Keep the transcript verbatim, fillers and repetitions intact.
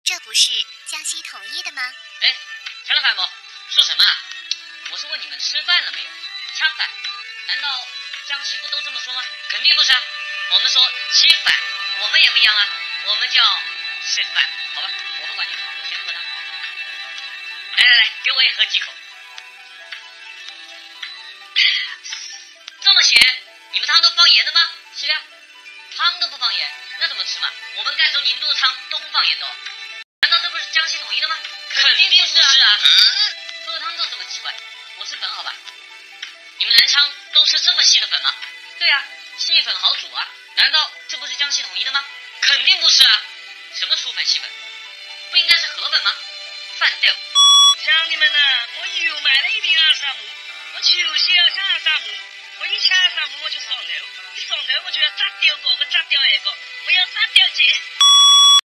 这不是江西统一的吗？ 哎，陈老板不说什么啊？我是问你们吃饭了没有？恰饭，难道江西不都这么说吗？肯定不是啊，我们说吃饭，我们也不一样啊，我们叫吃饭，好吧？我不管你们，我先喝汤。来来来，给我也喝几口。这么咸，你们汤都放盐的吗？是的，汤都不放盐，那怎么吃嘛？我们赣州宁都的汤都不放盐的哦。难道这不是江西统一的吗？肯定不是啊！喝汤都这么奇怪，我吃粉好吧？你们南昌都吃这么细的粉吗？对啊，细粉好煮啊。难道这不是江西统一的吗？肯定不是啊！什么粗粉细粉？不应该是河粉吗？饭豆。 乡亲们呐、啊，我又买了一瓶阿萨姆，我就是要抢阿萨姆，我一抢阿萨姆我就上头，一上头我就要炸掉个，不炸掉一个，我要炸掉姐。